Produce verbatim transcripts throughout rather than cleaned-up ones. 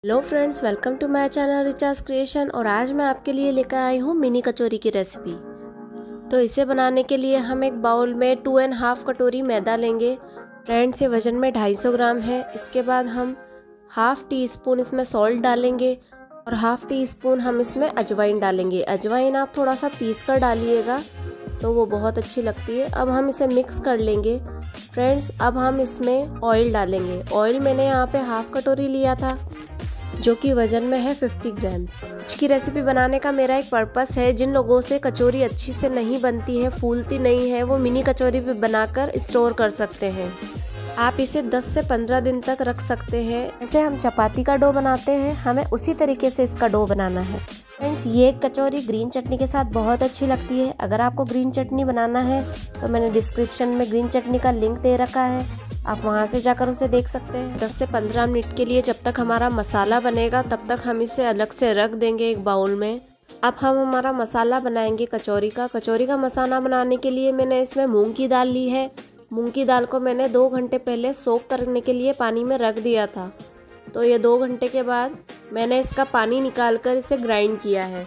Hello friends, welcome to my channel Richa's creation. और आज मैं आपके लिए लेकर आई हूँ मिनी कचौरी की रेसिपी। तो इसे बनाने के लिए हम एक बाउल में टू एंड हाफ कटोरी मैदा लेंगे। फ्रेंड्स, ये वजन में ढाई सौ ग्राम है। इसके बाद हम हाफ टी स्पून इसमें सॉल्ट डालेंगे और हाफ टी स्पून हम इसमें अजवाइन डालेंगे। अजवाइन आप थोड़ा सा पीस कर डालिएगा तो वो बहुत अच्छी लगती है। अब हम इसे मिक्स कर लेंगे। फ्रेंड्स, अब हम इसमें ऑयल डालेंगे। ऑयल मैंने यहाँ पे हाफ कटोरी लिया था जो कि वजन में है पचास ग्राम्स। आज की रेसिपी बनाने का मेरा एक पर्पस है, जिन लोगों से कचौरी अच्छी से नहीं बनती है, फूलती नहीं है, वो मिनी कचौरी भी बनाकर स्टोर कर सकते हैं। आप इसे दस से पंद्रह दिन तक रख सकते हैं। जैसे हम चपाती का डो बनाते हैं, हमें उसी तरीके से इसका डो बनाना है। फ्रेंड्स, ये कचौरी ग्रीन चटनी के साथ बहुत अच्छी लगती है। अगर आपको ग्रीन चटनी बनाना है तो मैंने डिस्क्रिप्शन में ग्रीन चटनी का लिंक दे रखा है, आप वहां से जाकर उसे देख सकते हैं। दस से पंद्रह मिनट के लिए जब तक हमारा मसाला बनेगा तब तक हम इसे अलग से रख देंगे एक बाउल में। अब हम हमारा मसाला बनाएंगे कचौरी का। कचौरी का मसाला बनाने के लिए मैंने इसमें मूंग की दाल ली है। मूंग की दाल को मैंने दो घंटे पहले सोक करने के लिए पानी में रख दिया था। तो ये दो घंटे के बाद मैंने इसका पानी निकाल कर इसे ग्राइंड किया है।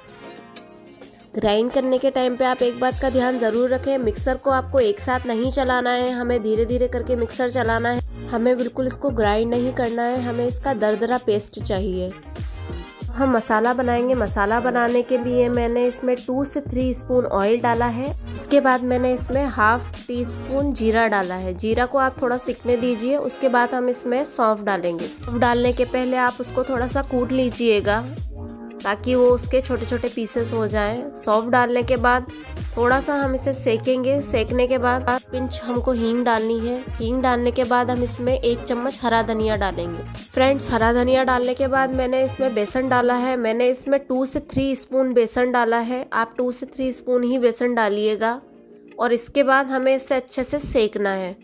ग्राइंड करने के टाइम पे आप एक बात का ध्यान ज़रूर रखें, मिक्सर को आपको एक साथ नहीं चलाना है, हमें धीरे धीरे करके मिक्सर चलाना है। हमें बिल्कुल इसको ग्राइंड नहीं करना है, हमें इसका दरदरा पेस्ट चाहिए। हम मसाला बनाएंगे। मसाला बनाने के लिए मैंने इसमें टू से थ्री स्पून ऑयल डाला है। इसके बाद मैंने इसमें हाफ टी स्पून जीरा डाला है। जीरा को आप थोड़ा सिकने दीजिए। उसके बाद हम इसमें सौंफ डालेंगे। सौंफ डालने के पहले आप उसको थोड़ा सा कूट लीजिएगा ताकि वो उसके छोटे छोटे पीसेस हो जाएं। सौंफ डालने के बाद थोड़ा सा हम इसे सेकेंगे। सेकने के बाद पिंच हमको हींग डालनी है। हींग डालने के बाद हम इसमें एक चम्मच हरा धनिया डालेंगे। फ्रेंड्स, हरा धनिया डालने के बाद मैंने इसमें बेसन डाला है। मैंने इसमें टू से थ्री स्पून बेसन डाला है। आप टू से थ्री स्पून ही बेसन डालिएगा और इसके बाद हमें इसे अच्छे से सेकना है।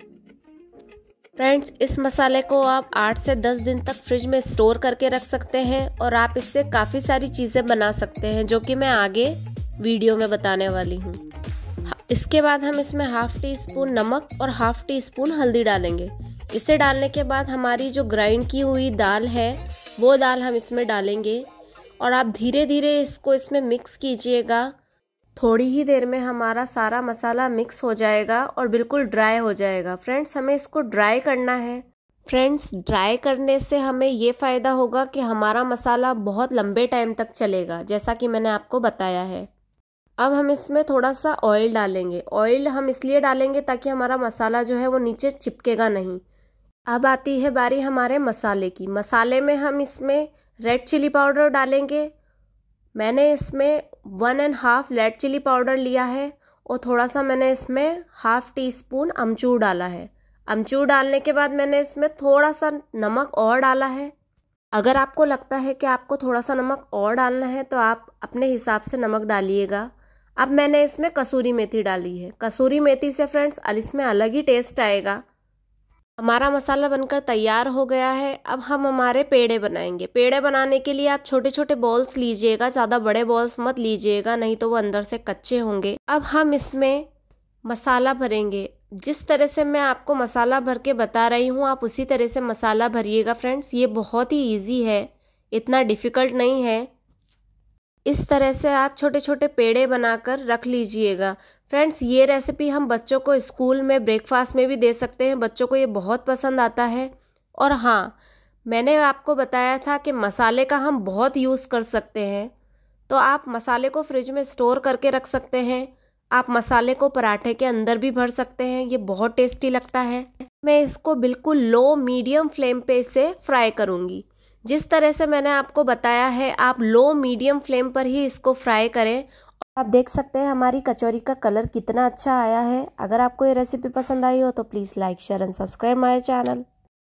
फ्रेंड्स, इस मसाले को आप आठ से दस दिन तक फ्रिज में स्टोर करके रख सकते हैं और आप इससे काफ़ी सारी चीज़ें बना सकते हैं जो कि मैं आगे वीडियो में बताने वाली हूँ। इसके बाद हम इसमें हाफ टी स्पून नमक और हाफ टी स्पून हल्दी डालेंगे। इसे डालने के बाद हमारी जो ग्राइंड की हुई दाल है वो दाल हम इसमें डालेंगे और आप धीरे धीरे इसको इसमें मिक्स कीजिएगा। थोड़ी ही देर में हमारा सारा मसाला मिक्स हो जाएगा और बिल्कुल ड्राई हो जाएगा। फ्रेंड्स, हमें इसको ड्राई करना है। फ्रेंड्स, ड्राई करने से हमें ये फ़ायदा होगा कि हमारा मसाला बहुत लंबे टाइम तक चलेगा, जैसा कि मैंने आपको बताया है। अब हम इसमें थोड़ा सा ऑयल डालेंगे। ऑयल हम इसलिए डालेंगे ताकि हमारा मसाला जो है वो नीचे चिपकेगा नहीं। अब आती है बारी हमारे मसाले की। मसाले में हम इसमें रेड चिली पाउडर डालेंगे। मैंने इसमें one and half red chilli powder लिया है और थोड़ा सा मैंने इसमें हाफ टी स्पून अमचूर डाला है। अमचूर डालने के बाद मैंने इसमें थोड़ा सा नमक और डाला है। अगर आपको लगता है कि आपको थोड़ा सा नमक और डालना है तो आप अपने हिसाब से नमक डालिएगा। अब मैंने इसमें कसूरी मेथी डाली है। कसूरी मेथी से फ्रेंड्स इसमें अलग ही टेस्ट आएगा। हमारा मसाला बनकर तैयार हो गया है। अब हम हमारे पेड़े बनाएंगे। पेड़े बनाने के लिए आप छोटे छोटे बॉल्स लीजिएगा, ज़्यादा बड़े बॉल्स मत लीजिएगा, नहीं तो वो अंदर से कच्चे होंगे। अब हम इसमें मसाला भरेंगे। जिस तरह से मैं आपको मसाला भर के बता रही हूँ आप उसी तरह से मसाला भरिएगा। फ्रेंड्स, ये बहुत ही ईजी है, इतना डिफ़िकल्ट नहीं है। इस तरह से आप छोटे छोटे पेड़े बनाकर रख लीजिएगा। फ्रेंड्स, ये रेसिपी हम बच्चों को स्कूल में ब्रेकफास्ट में भी दे सकते हैं। बच्चों को ये बहुत पसंद आता है। और हाँ, मैंने आपको बताया था कि मसाले का हम बहुत यूज़ कर सकते हैं, तो आप मसाले को फ्रिज में स्टोर करके रख सकते हैं। आप मसाले को पराठे के अंदर भी भर सकते हैं, ये बहुत टेस्टी लगता है। मैं इसको बिल्कुल लो मीडियम फ्लेम पे इसे फ्राई करूँगी। जिस तरह से मैंने आपको बताया है आप लो मीडियम फ्लेम पर ही इसको फ्राई करें। आप देख सकते हैं हमारी कचौरी का कलर कितना अच्छा आया है। अगर आपको ये रेसिपी पसंद आई हो तो please like share and subscribe my channel.